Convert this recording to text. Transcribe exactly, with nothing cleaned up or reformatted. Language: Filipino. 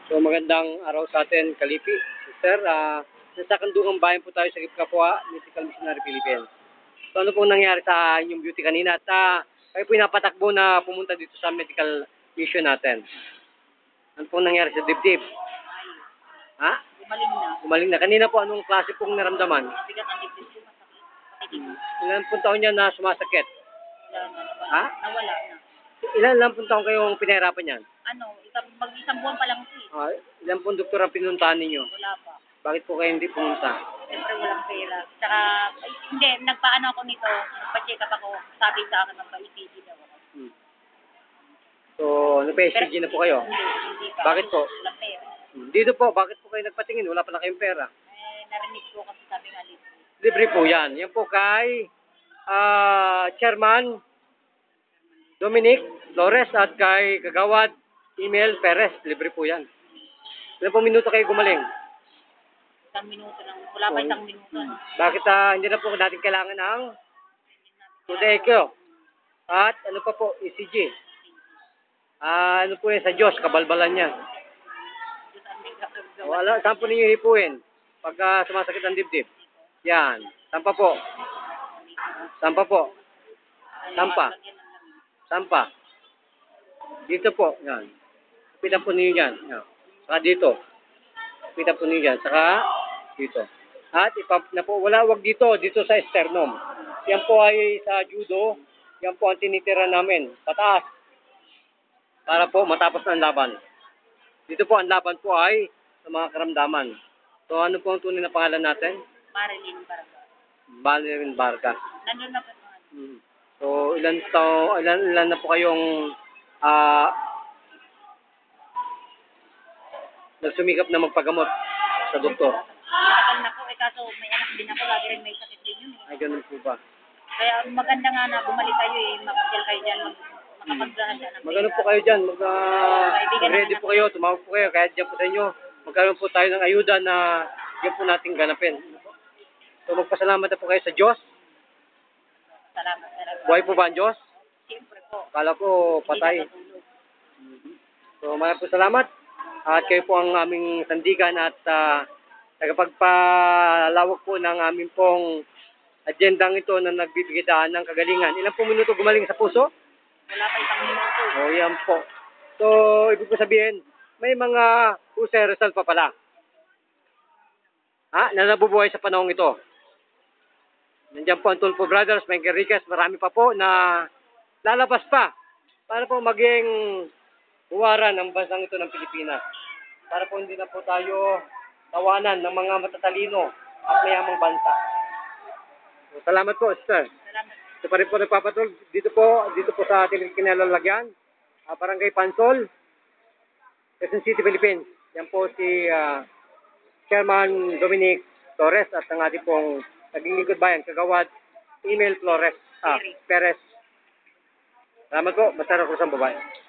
So magandang araw sa atin, Kalipi. Sir, ah, nasa Kandungang Bayan po tayo sa Kapwa Mystical Missionary Philippines. So ano pong nangyari sa inyong beauty kanina? At ah, kayo po napatakbo na pumunta dito sa medical mission natin. Ano pong nangyari sa dibdib? Ha? Gumaling na. Gumaling na. Kanina po, anong klase pong naramdaman? Bigat ang dibdib ko, masakit. Patitig. Ilan pong taon niya na sumasakit? Wala na, nawala. Ha? Nawala na. Ilan lang pong taon kayong pinahirapan yan? Ano, isang, mag-isang buwan pa lang ito eh. Ah, ilan pong doktor ang pinuntahan ninyo? Wala pa. Bakit po kayo hindi pumunta? Siyempre walang pera. Tsaka, ay, hindi, nagpaano ako nito, nagpa-check up ako, sabi sa akin, magpa-E C G daw ako. Hmm. So, nagpa-E C G na po kayo? Hindi, hindi pa. Bakit po? Walang pera. Hmm. Dito po, bakit po kayo nagpatingin? Wala pala kayong pera. Eh, narinig ko kasi sabi nga libre. Libre po yan. Yan po kay ah Chairman Dominic Flores at kay Kagawad Email Perez. Libre po yan. Ilan po minuto kayo gumaling? Isang minuto lang. Wala pa isang minuto. Bakit ah, hindi na po natin kailangan ng Tudekyo? At ano pa po, E C G? Ah, ano po yan sa Diyos, kabalbalan niya. Diyos ang may kapag Wala, saan po ninyo hipuin? Pagka sumasakit ang dibdib. Yan. Saan pa po? Saan pa po? Saan pa? Saan pa? Dito po. Yan. Kapitan po ninyo yan. Yan. Saka dito. Kapitan po ninyo yan. Saka dito. At ipump na po. Wala, wag dito. Dito sa sternum. Yan po ay sa judo. Yan po ang tinitira namin. Pataas. Para po matapos na ang laban. Dito po ang laban po ay sa mga karamdaman. So ano po ang tunay na pangalan natin? Marilyn Barga. Marilyn Barga. Nandun na po. Hmm. So ilan to, ilan ilan na po kayong ah nagsumikap na magpagamot sa doktor? Matagal na po eh, kaso may anak din ako, lagi rin may sakit din yun eh. Ay ganun po ba? Kaya maganda nga na bumalik kayo eh, makasyal kayo dyan, mag makapagdahanda ng Magano po kayo diyan, mag ah, ready po kayo, tumawag po kayo kahit diyan po sa inyo. Magkaroon po tayo ng ayuda na diyan po nating ganapin. So magpasalamat na po kayo sa Diyos. Salamat, salamat. Buhay po ba ang Diyos? Siyempre po. Kala ko patay. So maraming po salamat. At kayo po ang aming sandigan at uh, tagapagpalawak po ng aming pong agendang ito na nagbibigay daan ng kagalingan. Ilang po minuto gumaling sa puso? Wala pa isang minuto. O yan po. So ibig po sabihin, may mga usay result pa pala. Ha? Na nabubuhay sa panahong ito. Nandiyan po ang Tulfo Brothers, Mike Enriquez, marami pa po na lalabas pa para po maging huwaran ng bansang ito ng Pilipinas. Para po hindi na po tayo tawanan ng mga matatalino at mayamang bansa. So, salamat po, sir. Salamat. Ito pa rin po nagpapatol. Dito po, dito po sa ating kinalalagyan, uh, Barangay Pansol, Quezon City, Philippines. Yan po si uh, Chairman Dominic Torres at ang ating pong naging lingkod bayan, Kagawad Email Flores, ah, Perez. Salamat po, basta na krusang babae.